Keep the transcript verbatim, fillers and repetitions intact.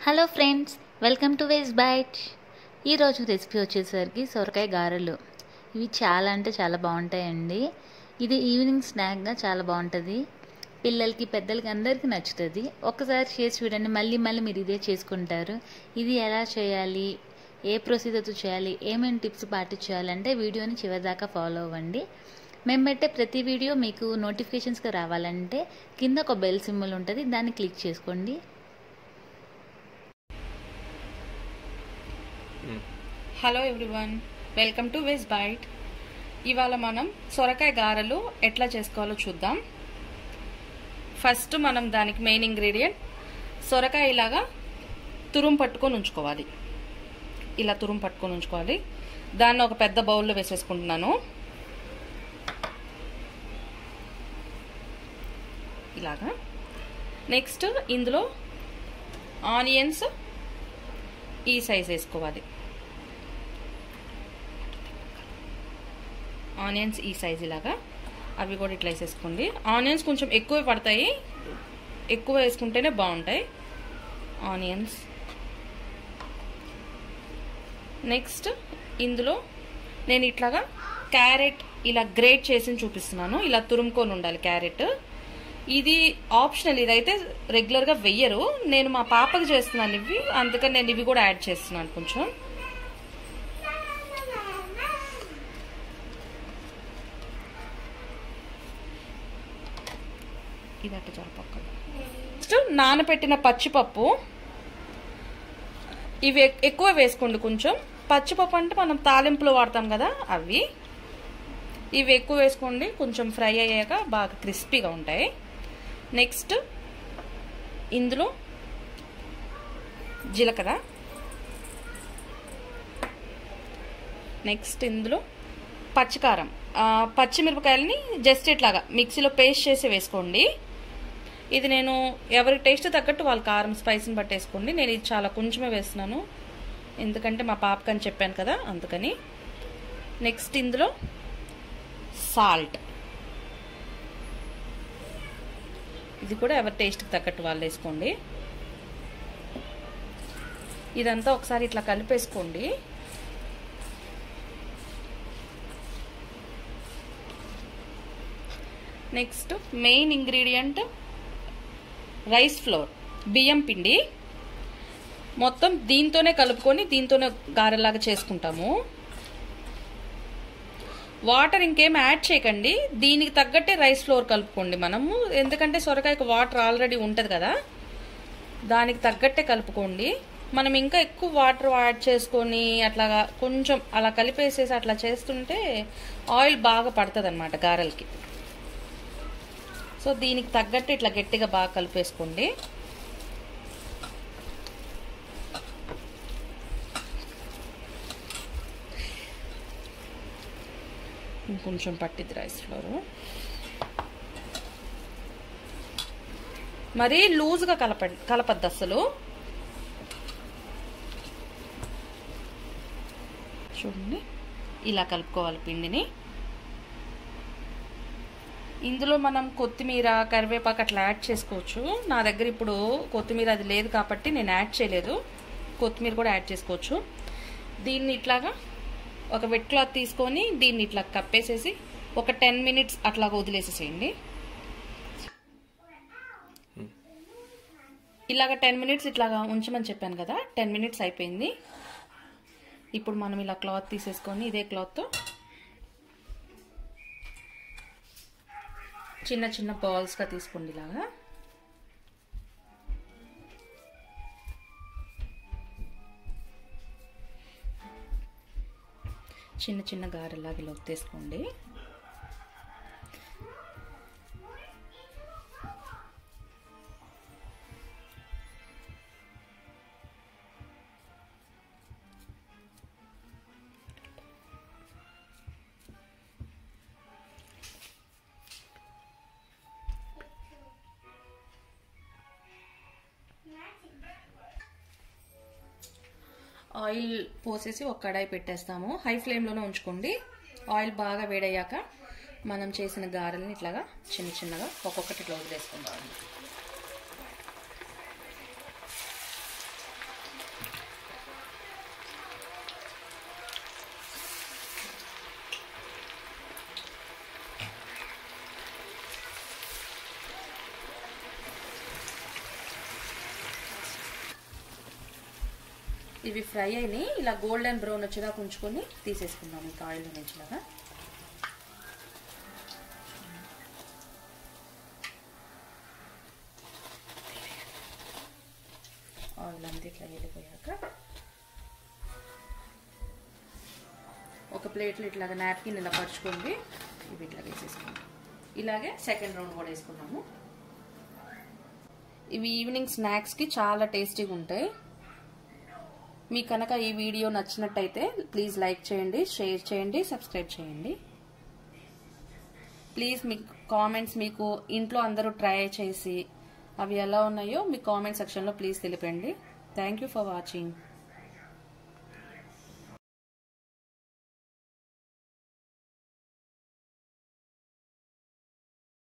Hello friends, welcome to veg bite. ఈరోజు recipe వచ్చేసరికి సొరకాయ గారెలు. ఇవి చాలా అంటే చాలా బాగుంటాయండి. ఇది ఈవినింగ్ స్నాక్గా చాలా బాగుంటుంది. పిల్లలకి పెద్దలకి అందరికీ నచ్చుతుంది. ఒక్కసారి చేసి చూడండి, మళ్ళీ మళ్ళీ మీరు ఇదే చేసుకుంటారు. ఇది ఎలా చేయాలి, ఏ ప్రొసీజర్తో చేయాలి, ఏమేమి టిప్స్ పాటించాలంటే వీడియోని చివరిదాకా ఫాలో అవ్వండి. మేము పెట్టే ప్రతి వీడియో మీకు నోటిఫికేషన్స్గా రావాలంటే కింద ఒక బెల్ సింబల్ ఉంటుంది, దాన్ని క్లిక్ చేసుకోండి. Hello everyone, welcome to veg bite. ఇవాళ మనం సొరకాయ గారెలు ఎట్లా చేసుకోవాలో చూద్దాం. ఫస్ట్ మనం దానికి మెయిన్ ఇంగ్రీడియంట్ సొరకాయ ఇలాగా తురుము పట్టుకొని ఉంచుకోవాలి. ఇలా తురుము పట్టుకొని ఉంచుకోవాలి. దాన్ని ఒక పెద్ద బౌల్లో వేసేసుకుంటున్నాను. ఇలాగా. నెక్స్ట్ ఇందులో ఆనియన్స్ ఈ సైజ్ వేసుకోవాలి. ఆనియన్స్ ఈ సైజ్ ఇలాగా అవి కూడా ఇట్లా వేసేసుకోండి. ఆనియన్స్ కొంచెం ఎక్కువ పడతాయి, ఎక్కువ వేసుకుంటేనే బాగుంటాయి ఆనియన్స్. నెక్స్ట్ ఇందులో నేను ఇట్లాగా క్యారెట్ ఇలా గ్రేట్ చేసి చూపిస్తున్నాను. ఇలా తురుముకొని ఉండాలి క్యారెట్. ఇది ఆప్షనల్, ఇదైతే రెగ్యులర్గా వెయ్యరు. నేను మా పాపకి చేస్తున్నాను ఇవి, అందుకని నేను ఇవి కూడా యాడ్ చేస్తున్నాను కొంచెం. ఇది అట్లా జరపక్క. నెక్స్ట్ నానబెట్టిన పచ్చిపప్పు, ఇవి ఎక్కువ వేసుకోండి కొంచెం. పచ్చిపప్పు అంటే మనం తాలింపులో వాడతాం కదా, అవి ఇవి ఎక్కువ వేసుకోండి. కొంచెం ఫ్రై అయ్యాక బాగా క్రిస్పీగా ఉంటాయి. నెక్స్ట్ ఇందులో జీలకర్ర, నెక్స్ట్ ఇందులో పచ్చికారం, పచ్చిమిరపకాయలని జస్ట్ ఇట్లాగా మిక్సీలో పేస్ట్ చేసి వేసుకోండి. ఇది నేను ఎవరి టేస్ట్ తగ్గట్టు వాళ్ళ కారం స్పైస్ని బట్టి వేసుకోండి. నేను ఇది చాలా కొంచెమే వేస్తున్నాను, ఎందుకంటే మా పాపకి అని చెప్పాను కదా, అందుకని. నెక్స్ట్ ఇందులో సాల్ట్, ఇది కూడా ఎవరి టేస్ట్కి తగ్గట్టు వాళ్ళు వేసుకోండి. ఇదంతా ఒకసారి ఇట్లా కలిపేసుకోండి. Next main ingredient rice flour, బియ్యం పిండి. మొత్తం దీంతోనే కలుపుకొని దీంతోనే గారెలాగా చేసుకుంటాము. వాటర్ ఇంకేం యాడ్ చేయకండి, దీనికి తగ్గట్టే రైస్ ఫ్లోర్ కలుపుకోండి మనము. ఎందుకంటే సొరకాయకు వాటర్ ఆల్రెడీ ఉంటుంది కదా, దానికి తగ్గట్టే కలుపుకోండి. మనం ఇంకా ఎక్కువ వాటర్ యాడ్ చేసుకొని అట్లాగా కొంచెం అలా కలిపేసేసి అట్లా చేస్తుంటే ఆయిల్ బాగా పడుతుంది అన్నమాట గారెలకి. సో దీనికి తగ్గట్టు ఇట్లా గట్టిగా బాగా కలిపేసుకోండి. ఇంకొంచెం పట్టిద్ది రైస్ ఫ్లోర్. మరీ లూజ్గా కలప కలపద్దు అసలు. చూడండి, ఇలా కలుపుకోవాలి పిండిని. ఇందులో మనం కొత్తిమీర, కరివేపాకు అట్లా యాడ్ చేసుకోవచ్చు. నా దగ్గర ఇప్పుడు కొత్తిమీర అది లేదు కాబట్టి నేను యాడ్ చేయలేదు. కొత్తిమీర కూడా యాడ్ చేసుకోవచ్చు. దీన్ని ఇట్లాగా ఒక వెట్ క్లాత్ తీసుకొని దీన్ని ఇట్లా కప్పేసేసి ఒక టెన్ మినిట్స్ అట్లాగా వదిలేసేసేయండి. ఇలాగ టెన్ మినిట్స్ ఇట్లాగా ఉంచమని చెప్పాను కదా, టెన్ మినిట్స్ అయిపోయింది. ఇప్పుడు మనం ఇలా క్లాత్ తీసేసుకొని ఇదే క్లాత్తో చిన్న చిన్న బాల్స్గా తీసుకోండి. ఇలాగా చిన్న చిన్న గారెలాగా ఇలా ఒత్తేసుకోండి. ఆయిల్ పోసేసి ఒక కడాయి పెట్టేస్తాము. హై ఫ్లేమ్లోనే ఉంచుకోండి. ఆయిల్ బాగా వేడయ్యాక మనం చేసిన గారెల్ని ఇట్లాగా చిన్న చిన్నగా ఒక్కొక్కటి ఇట్లా వదిలేసుకుంటాము. ఇవి ఫ్రై అయినాయి. ఇలా గోల్డెన్ బ్రౌన్ వచ్చేదాకా ఉంచుకొని తీసేసుకుందాం ఇంకా ఆయిల్ నుంచిలాగా. ఆయిల్ అంతా ఇట్లా వెళ్ళిపోయాక ఒక ప్లేట్లో ఇట్లాగా నాప్కిన్ ఇలా పరుచుకోండి. ఇవి ఇట్లా వేసేసుకుందాం. ఇలాగే సెకండ్ రౌండ్ కూడా వేసుకున్నాము. ఇవి ఈవినింగ్ స్నాక్స్కి చాలా టేస్టీగా ఉంటాయి. మీకు కనుక ఈ వీడియో నచ్చినట్టయితే ప్లీజ్ లైక్ చేయండి, షేర్ చేయండి, సబ్స్క్రైబ్ చేయండి. ప్లీజ్ మీ కామెంట్స్ మీకు ఇంట్లో అందరూ ట్రై చేసి అవి ఎలా ఉన్నాయో మీ కామెంట్ సెక్షన్లో ప్లీజ్ తెలిపండి. Thank you for watching.